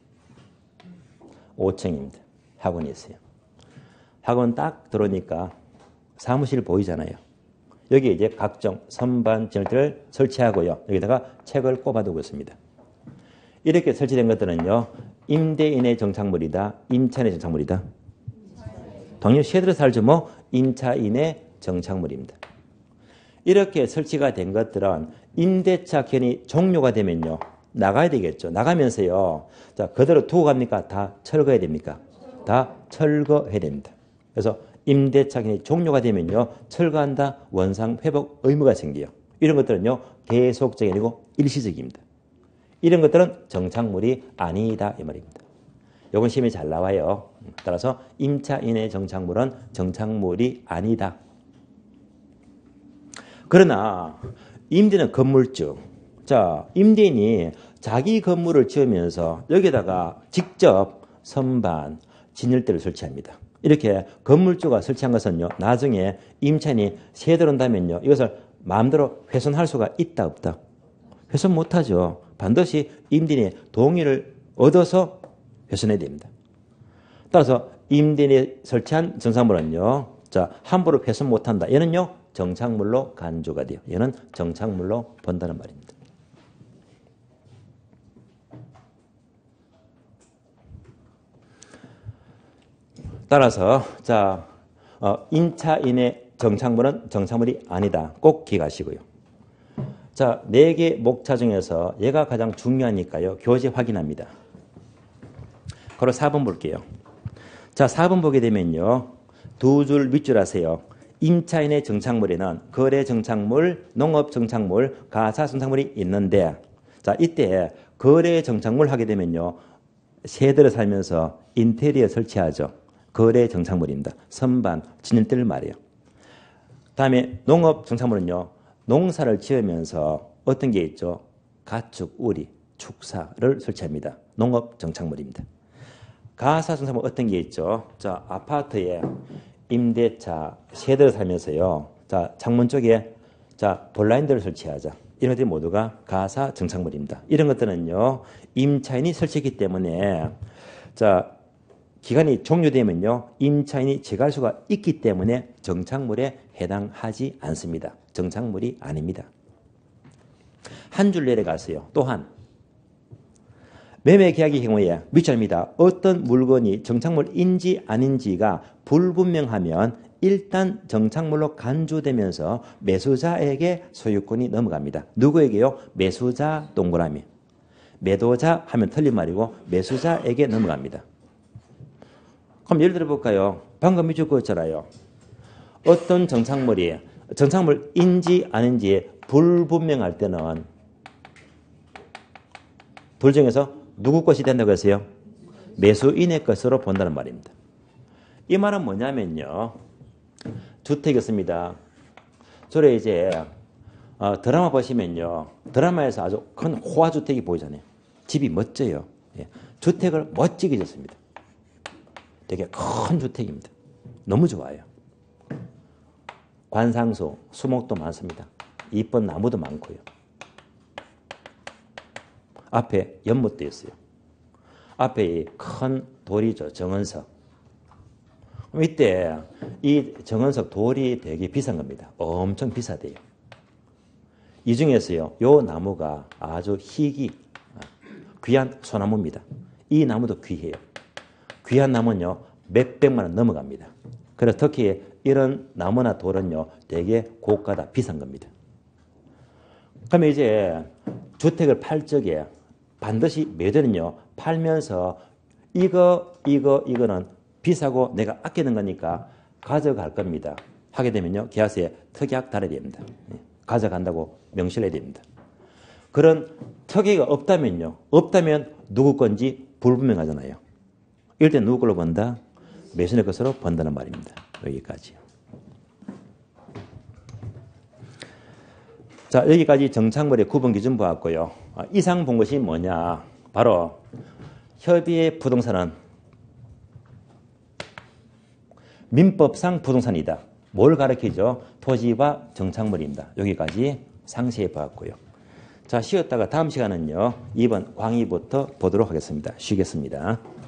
오 층입니다. 학원이 있어요. 학원 딱 들어오니까 사무실 보이잖아요. 여기 이제 각종 선반 진열대를 설치하고요. 여기다가 책을 꼽아두고 있습니다. 이렇게 설치된 것들은요. 임대인의 정착물이다. 임차인의 정착물이다. 당연히 세대로 살죠. 뭐 임차인의 정착물입니다. 이렇게 설치가 된 것들은 임대차 기간이 종료가 되면요. 나가야 되겠죠. 나가면서요. 자, 그대로 두고 갑니까? 다 철거해야 됩니까? 다 철거해야 됩니다. 그래서 임대차 기간이 종료가 되면요. 철거한다. 원상 회복 의무가 생겨요. 이런 것들은요. 계속적이 아니고 일시적입니다. 이런 것들은 정착물이 아니다 이 말입니다. 이건 시험에 잘 나와요. 따라서 임차인의 정착물은 정착물이 아니다. 그러나 임대는 건물주. 자, 임대인이 자기 건물을 지으면서 여기다가 직접 선반, 진열대를 설치합니다. 이렇게 건물주가 설치한 것은요. 나중에 임차인이 세대로 온다면요. 이것을 마음대로 훼손할 수가 있다 없다? 훼손 못하죠. 반드시 임대인의 동의를 얻어서 훼손해야 됩니다. 따라서 임대인이 설치한 정착물은요. 자, 함부로 훼손 못한다. 얘는요. 정착물로 간주가 돼요. 얘는 정착물로 본다는 말입니다. 따라서 자 어, 임차인의 정착물은 정착물이 아니다. 꼭 기억하시고요. 자, 네 개 목차 중에서 얘가 가장 중요하니까요. 교재 확인합니다. 그리고 사 번 볼게요. 자, 사 번 보게 되면요. 두 줄 밑줄 하세요. 임차인의 정착물에는 거래 정착물, 농업 정착물, 가사 정착물이 있는데 자, 이때 거래 정착물 하게 되면요. 세대를 살면서 인테리어 설치하죠. 거래 정착물입니다. 선반, 진열대를 말해요. 다음에 농업 정착물은요. 농사를 지으면서 어떤 게 있죠? 가축, 우리, 축사를 설치합니다. 농업 정착물입니다. 가사 정착물 어떤 게 있죠? 자, 아파트에 임대차, 세대를 살면서요. 자, 창문 쪽에 자, 블라인드를 설치하자. 이런 것들이 모두가 가사 정착물입니다. 이런 것들은요. 임차인이 설치했기 때문에 자, 기간이 종료되면요. 임차인이 제거할 수가 있기 때문에 정착물에 해당하지 않습니다. 정착물이 아닙니다. 한 줄 내려가세요. 또한 매매 계약의 경우에 밑줄입니다. 어떤 물건이 정착물인지 아닌지가 불분명하면 일단 정착물로 간주되면서 매수자에게 소유권이 넘어갑니다. 누구에게요? 매수자 동그라미. 매도자 하면 틀린 말이고 매수자에게 넘어갑니다. 그럼 예를 들어 볼까요? 방금 밑줄 그었잖아요. 어떤 정착물이 정착물인지 아닌지 불분명할 때는 둘 중에서 누구 것이 된다고 했어요? 매수인의 것으로 본다는 말입니다. 이 말은 뭐냐면요. 주택이었습니다. 저래 이제 어, 드라마 보시면요. 드라마에서 아주 큰 호화주택이 보이잖아요. 집이 멋져요. 예. 주택을 멋지게 짓습니다. 되게 큰 주택입니다. 너무 좋아요. 관상수, 수목도 많습니다. 이쁜 나무도 많고요. 앞에 연못도 있어요. 앞에 큰 돌이죠. 정은석. 이때 이 정은석 돌이 되게 비싼 겁니다. 엄청 비싸대요. 이 중에서요. 요 나무가 아주 희귀, 귀한 소나무입니다. 이 나무도 귀해요. 귀한 나무는요. 몇백만 원 넘어갑니다. 그래서 특히 이런 나무나 돌은요. 되게 고가다, 비싼 겁니다. 그러면 이제 주택을 팔 적에 반드시 매도는요. 팔면서 이거, 이거, 이거는 비싸고 내가 아끼는 거니까 가져갈 겁니다. 하게 되면요. 계약서에 특약 달아야 됩니다. 가져간다고 명시를 해야 됩니다. 그런 특약이 없다면요. 없다면 누구 건지 불분명하잖아요. 이럴 때 누구 걸로 본다? 매수인의 것으로 본다는 말입니다. 여기까지. 자, 여기까지 정착물의 구분 기준 보았고요. 이상 본 것이 뭐냐? 바로 협의의 부동산은 민법상 부동산이다. 뭘 가리키죠? 토지와 정착물입니다. 여기까지 상세히 보았고요. 자, 쉬었다가 다음 시간은요. 이 번 광의부터 보도록 하겠습니다. 쉬겠습니다.